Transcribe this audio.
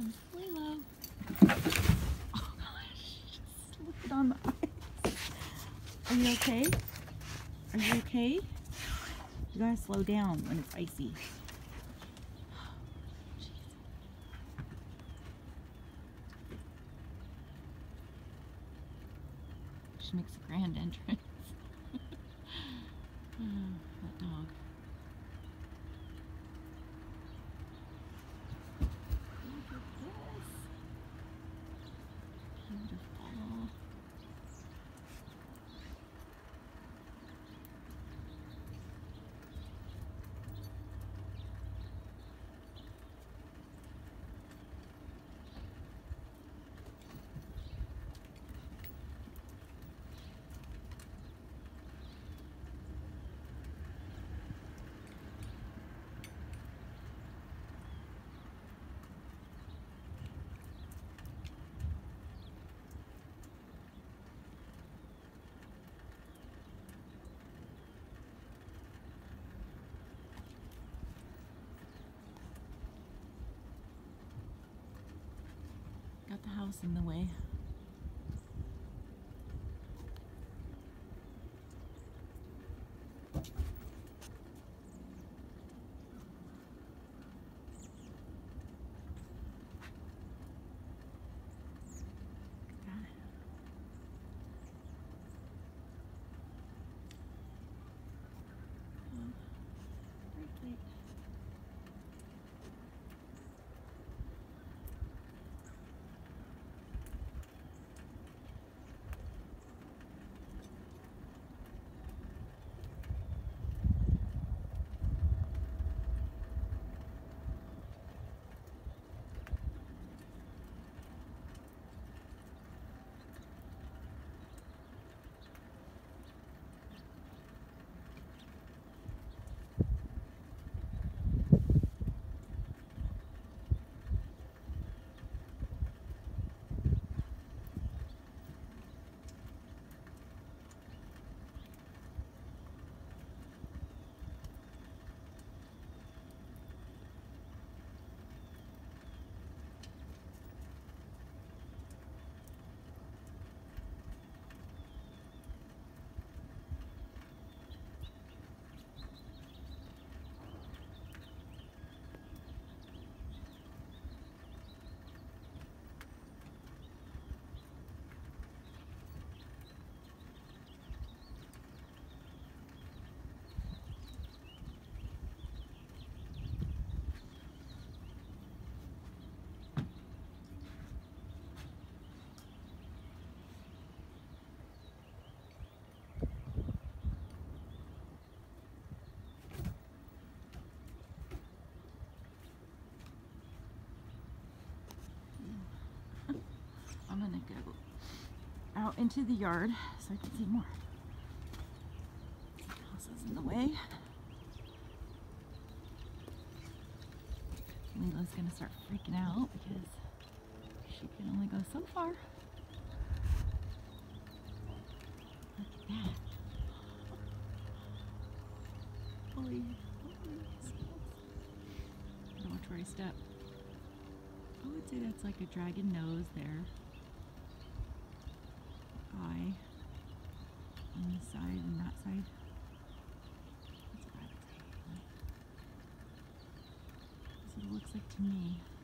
Lilo. Oh gosh, just look it on the eyes. Are you okay? Are you okay? You gotta slow down when it's icy. She makes a grand entrance. That dog. Look at this. Beautiful. Got the house in the way. I'm gonna go out into the yard so I can see more. House is in the way. Lila's gonna start freaking out because she can only go so far. Look at that. Holy, I don't know which way to step. I would say that's like a dragon nose there. Eye on this side and that side. That's what I would say. That's what it looks like to me.